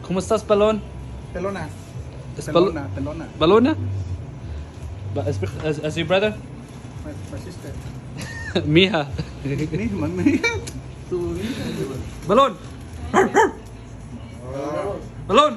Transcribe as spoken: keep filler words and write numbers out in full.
¿Cómo estás, pelón? Pelona. Es Pelona, pelona. ¿Pelona? As, as, as your brother? My, my sister. Mija. Mi, man, mi. Tu hija. Balón. Balón.